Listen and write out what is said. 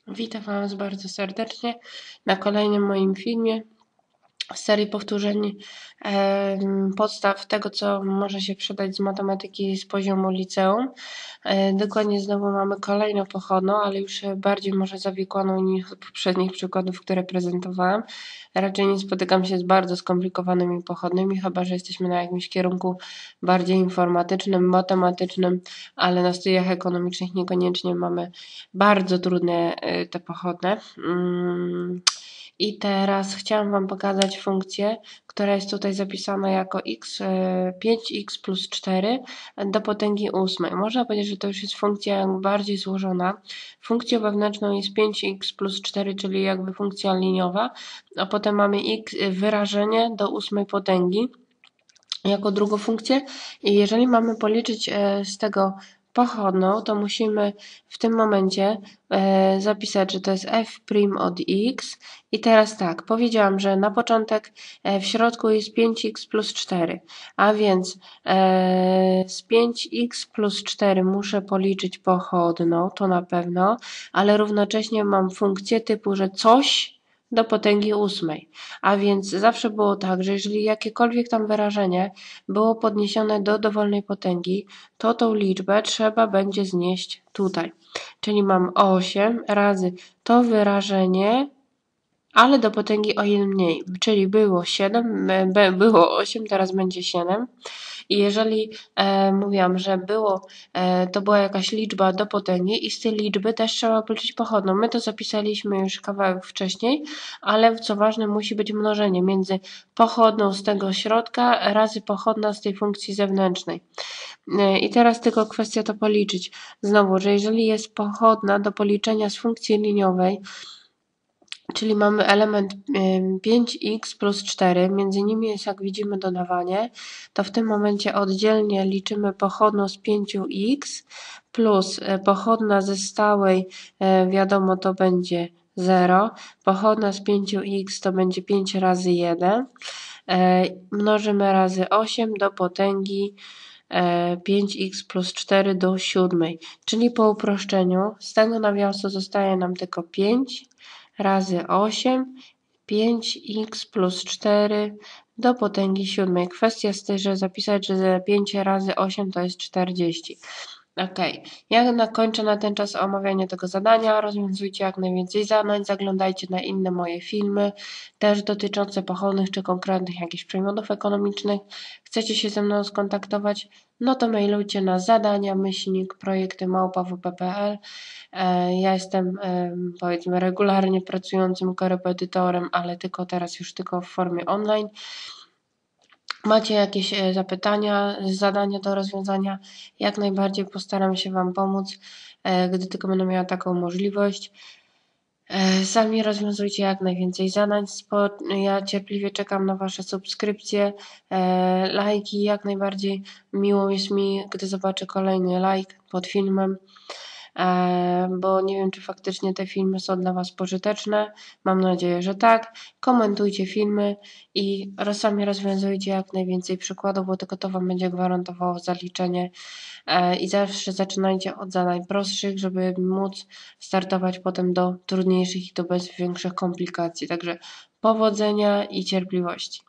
Witam Was bardzo serdecznie na kolejnym moim filmie z serii powtórzeń podstaw tego, co może się przydać z matematyki z poziomu liceum. Dokładnie znowu mamy kolejną pochodną, ale już bardziej może zawikłaną niż z poprzednich przykładów, które prezentowałam. Raczej nie spotykam się z bardzo skomplikowanymi pochodnymi, chyba że jesteśmy na jakimś kierunku bardziej informatycznym, matematycznym, ale na studiach ekonomicznych niekoniecznie mamy bardzo trudne te pochodne. I teraz chciałam Wam pokazać funkcję, która jest tutaj zapisana jako 5x plus 4 do potęgi 8. Można powiedzieć, że to już jest funkcja bardziej złożona. Funkcją wewnętrzną jest 5x plus 4, czyli jakby funkcja liniowa, a potem mamy wyrażenie do 8 potęgi jako drugą funkcję. I jeżeli mamy policzyć z tego pochodną, to musimy w tym momencie zapisać, że to jest f' od x. I teraz tak, powiedziałam, że na początek w środku jest 5x plus 4, a więc z 5x plus 4 muszę policzyć pochodną, to na pewno, ale równocześnie mam funkcję typu, że coś do potęgi 8. A więc zawsze było tak, że jeżeli jakiekolwiek tam wyrażenie było podniesione do dowolnej potęgi, to tą liczbę trzeba będzie znieść tutaj. Czyli mam 8 razy to wyrażenie, ale do potęgi o 1 mniej, czyli było 8, teraz będzie 7. I jeżeli mówiłam, że to była jakaś liczba do potęgi i z tej liczby też trzeba policzyć pochodną. My to zapisaliśmy już kawałek wcześniej, ale co ważne, musi być mnożenie między pochodną z tego środka razy pochodna z tej funkcji zewnętrznej. I teraz tylko kwestia to policzyć. Znowu, że jeżeli jest pochodna do policzenia z funkcji liniowej, czyli mamy element 5x plus 4, między nimi jest, jak widzimy, dodawanie, to w tym momencie oddzielnie liczymy pochodną z 5x plus pochodna ze stałej, wiadomo, to będzie 0, pochodna z 5x to będzie 5 razy 1, mnożymy razy 8 do potęgi 5x plus 4 do 7, czyli po uproszczeniu z tego nawiasu zostaje nam tylko 5 razy 8, 5x plus 4 do potęgi 7. Kwestia z tym, że zapisać, że 5 razy 8 to jest 40. Ok, ja kończę na ten czas omawianie tego zadania. Rozwiązujcie jak najwięcej zadań, zaglądajcie na inne moje filmy, też dotyczące pochodnych czy konkretnych jakichś przedmiotów ekonomicznych. Chcecie się ze mną skontaktować? No to mailujcie na zadania@projekty@wp.pl. Ja jestem, powiedzmy, regularnie pracującym korepetytorem, ale tylko w formie online. Macie jakieś zapytania, zadania do rozwiązania? Jak najbardziej postaram się Wam pomóc, gdy tylko będę miała taką możliwość. Sami rozwiązujcie jak najwięcej zadań. Ja cierpliwie czekam na Wasze subskrypcje, lajki. Jak najbardziej miło jest mi, gdy zobaczę kolejny like pod filmem, bo nie wiem, czy faktycznie te filmy są dla Was pożyteczne. Mam nadzieję, że tak. Komentujcie filmy i sami rozwiązujcie jak najwięcej przykładów, bo tylko to Wam będzie gwarantowało zaliczenie. I zawsze zaczynajcie od zadań prostszych, żeby móc startować potem do trudniejszych i to bez większych komplikacji. Także powodzenia i cierpliwości.